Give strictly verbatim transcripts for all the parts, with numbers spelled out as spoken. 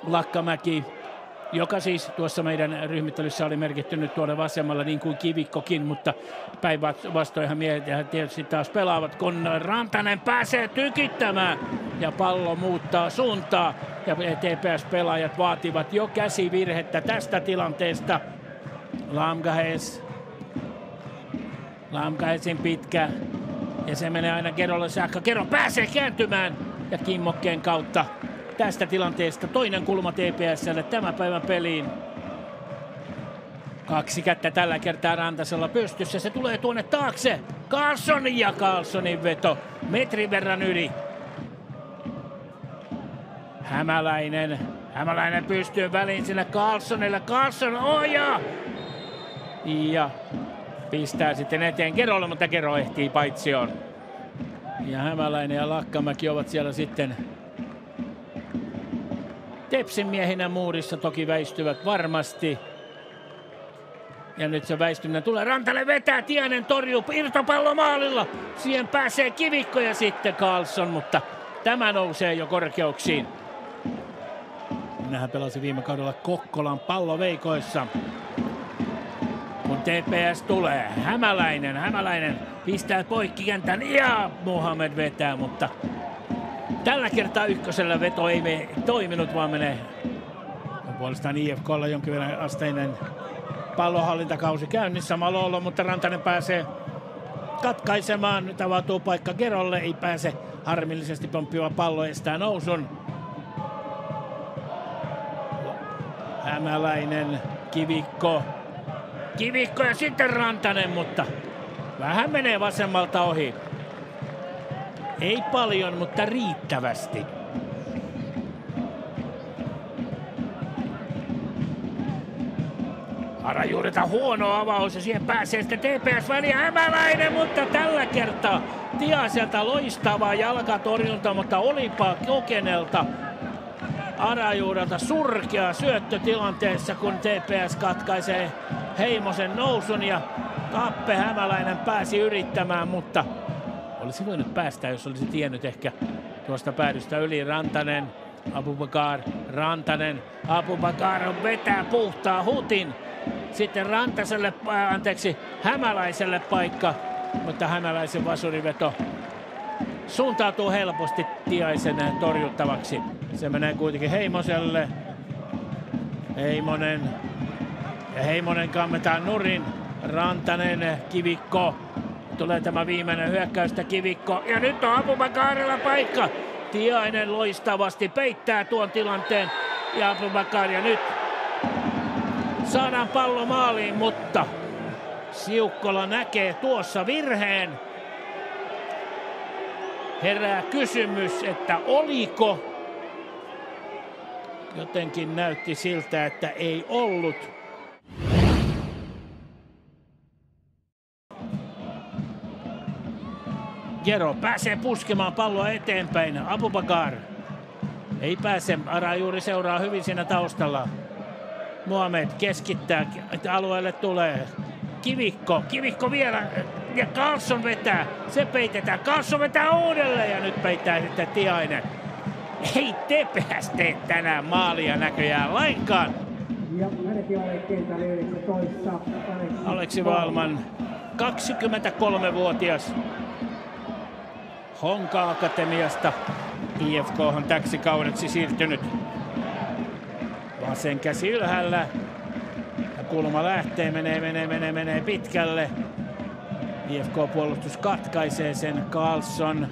Lakkamäki, joka siis tuossa meidän ryhmittelyssä oli merkitty nyt tuonne vasemmalla niin kuin Kivikkokin, mutta päinvastoinhan miehet tietysti taas pelaavat, kun Rantanen pääsee tykittämään ja pallo muuttaa suuntaa ja T P S-pelaajat vaativat jo käsivirhettä tästä tilanteesta. Lamgahes, Lamgahesin pitkä ja se menee aina Kerolle saakka. Kero pääsee kääntymään ja Kimmokkeen kautta tästä tilanteesta toinen kulma T P S:lle tämän päivän peliin. Kaksi kättä tällä kertaa Rantasella pystyssä. Se tulee tuonne taakse. Karlsson ja Karlssonin veto metrin verran yli. Hämäläinen. Hämäläinen pystyy väliin sinne Karlssonille. Karlsson ojaa. Ja pistää sitten eteen Kerolle, mutta Kero ehtii paitsioon. Ja Hämäläinen ja Lakkamäki ovat siellä sitten Tepsin miehinä muurissa, toki väistyvät varmasti. Ja nyt se väistyminen tulee. Rantanen vetää, Tiainen torjuu, irtopallo maalilla. Siihen pääsee Kivikko ja sitten Karlsson, mutta tämä nousee jo korkeuksiin. Minähän pelasin viime kaudella Kokkolan palloveikoissa. Kun T P S tulee, Hämäläinen, Hämäläinen pistää poikkikentän ja Mohamed vetää, mutta tällä kertaa ykkösellä veto ei me toiminut, vaan menee puolestaan I F K:lla jonkin verran asteinen pallonhallintakausi käynnissä Malolo, mutta Rantanen pääsee katkaisemaan. Nyt avautuu paikka Kerolle, ei pääse harmillisesti pomppiva pallo estää nousun. Hämäläinen, Kivikko. Kivikko ja sitten Rantanen, mutta vähän menee vasemmalta ohi. Ei paljon, mutta riittävästi. Arajuurita huono avaus ja siihen pääsee sitten T P S-väliä Hämäläinen, mutta tällä kertaa Tiaselta loistava jalkatorjunta, mutta olipa Kokenelta Arajuurelta surkea syöttö tilanteessa, kun T P S katkaisee Heimosen nousun ja Kappe Hämäläinen pääsi yrittämään, mutta olisi voinut päästä, jos olisi tiennyt ehkä tuosta päädystä yli. Rantanen, Abubakar, Rantanen, Abubakar vetää puhtaa hutin. Sitten Rantaselle, äh, anteeksi, Hämäläiselle paikka, mutta Hämäläisen vasuriveto suuntautuu helposti Tiaisen torjuttavaksi. Se menee kuitenkin Heimoselle. Heimonen. Ja Heimonen kammetaan nurin. Rantanen, Kivikko. Tulee tämä viimeinen hyökkäystä Kivikko. Ja nyt on Abubakarilla paikka. Tiainen loistavasti peittää tuon tilanteen. Ja Abubakar ja nyt saadaan pallo maaliin, mutta Siukkola näkee tuossa virheen. Herää kysymys, että oliko? Jotenkin näytti siltä, että ei ollut. Jero pääsee puskemaan palloa eteenpäin. Abubakar ei pääse. Arajuuri seuraa hyvin siinä taustalla. Mohamed keskittää. Alueelle tulee Kivikko. Kivikko vielä. Ja Karlsson vetää. Se peitetään. Karlsson vetää uudelleen ja nyt peittää sitten Tiainen. Ei T P S tee tänään maalia näköjään lainkaan. Ja Aleksi Valman, kaksikymmentäkolmevuotias. Honka Akatemiasta I F K:han täksi kaudeksi siirtynyt. Vasen käsi ylhäällä. Ja kulma lähtee, menee, menee, menee, menee pitkälle. I F K-puolustus katkaisee sen. Karlsson.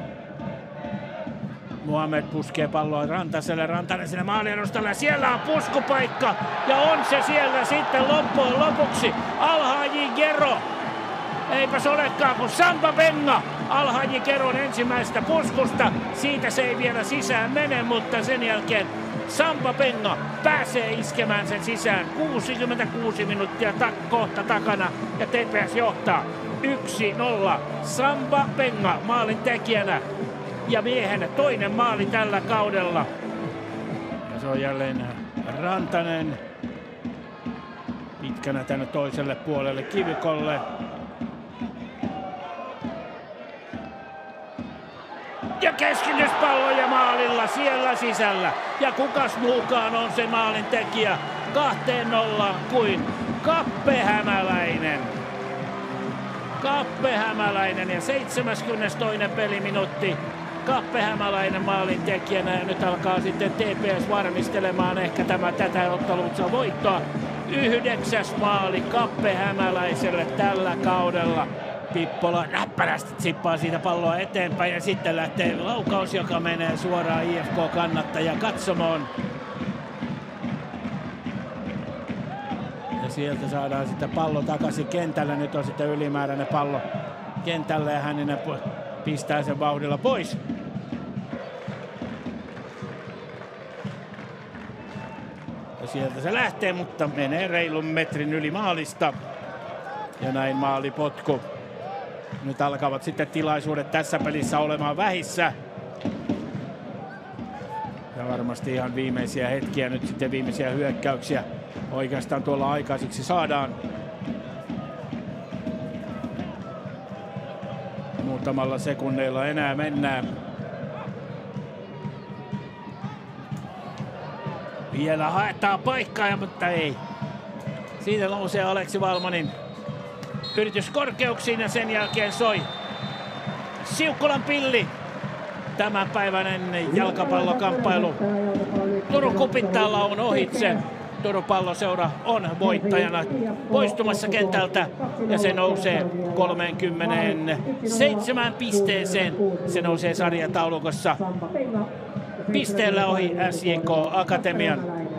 Mohamed puskee palloa Rantaselle, Rantanen sinne maaliedustalle. Siellä on puskupaikka ja on se siellä sitten loppujen lopuksi. Alhaji Gero. Eipäs olekaan kun Samba Benga. Alhaji Geron ensimmäistä puskusta. Siitä se ei vielä sisään mene, mutta sen jälkeen Samba Benga pääsee iskemään sen sisään. kuusikymmentäkuusi minuuttia ta- kohta takana ja T P S johtaa yksi nolla. Samba Benga maalin tekijänä. Ja miehen toinen maali tällä kaudella. Ja se on jälleen Rantanen. Pitkänä tänne toiselle puolelle Kivikolle. Ja keskityspalloja maalilla siellä sisällä. Ja kukas muukaan on se maalin tekijä kahteen nollaan kuin Kappe Hämäläinen. Kappe Hämäläinen ja seitsemäskymmenestoinen peliminuutti. Kappe Hämäläinen maalin tekijänä ja nyt alkaa sitten T P S varmistelemaan ehkä tämä tätä ottelunsa voittoa. Yhdeksäs maali Kappe Hämäläiselle tällä kaudella. Pippola näppärästi tsippaa siitä palloa eteenpäin ja sitten lähtee laukaus, joka menee suoraan I F K-kannattaja katsomoon. Ja sieltä saadaan sitten pallo takaisin kentälle. Nyt on sitten ylimääräinen pallo kentälle ja Hänninen pistää sen vauhdilla pois. Ja sieltä se lähtee, mutta menee reilun metrin yli maalista. Ja näin maalipotku. Nyt alkavat sitten tilaisuudet tässä pelissä olemaan vähissä. Ja varmasti ihan viimeisiä hetkiä nyt sitten viimeisiä hyökkäyksiä oikeastaan tuolla aikaisiksi saadaan. Muutamalla sekunneilla enää mennään. Vielä haetaan paikkaa, mutta ei. Siitä nousee Aleksi Valmanin yritys korkeuksiin ja sen jälkeen soi Siukkolan pilli. Tämänpäiväinen jalkapallokamppailu Turun Kupittaalla on ohitse. Turun Palloseura on voittajana poistumassa kentältä ja se nousee kolmekymmentäseitsemän pisteeseen. Se nousee sarjataulukossa pisteellä ohi S J K Akatemian.